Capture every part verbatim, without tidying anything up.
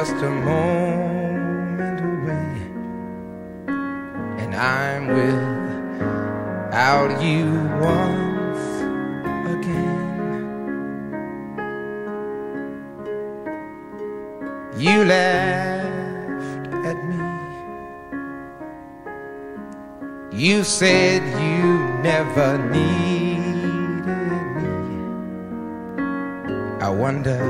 just a moment away, and I'm without you once again. You laughed at me. You said you never needed me. I wonder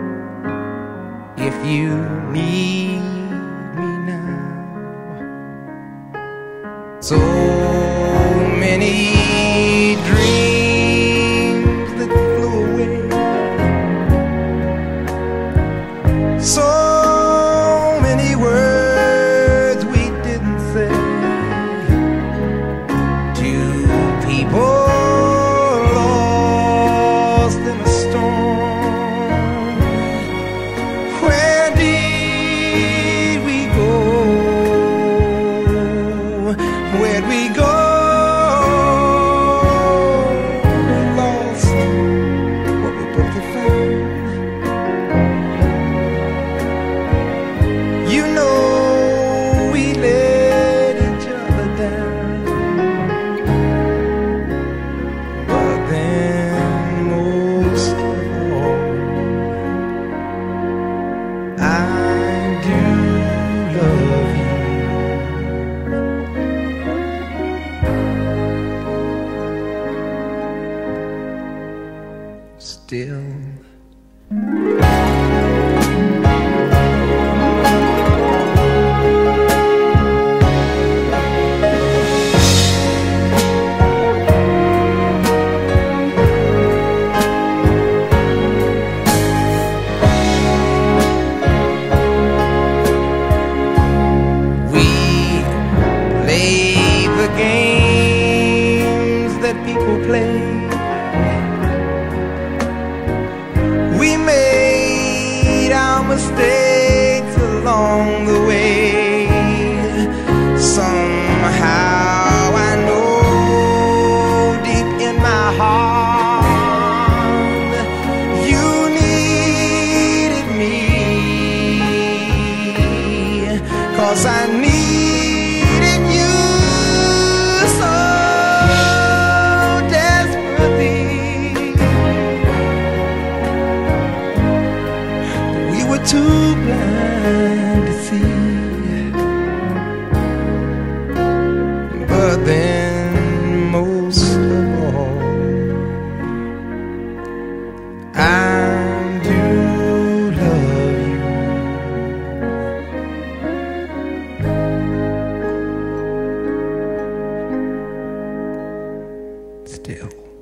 if you need me now. So many dreams that flew away, so many words we didn't say, two people lost in a storm. Where did we go? Where'd we go? We lost what we both had found. You know we let each other down, but then most of all, I do love you still. We play the games that people play. We made our mistakes along the way. Somehow I know deep in my heart you needed me, 'cause I needed you so desperately. We were too blind to see, but then most of all, I do love you still.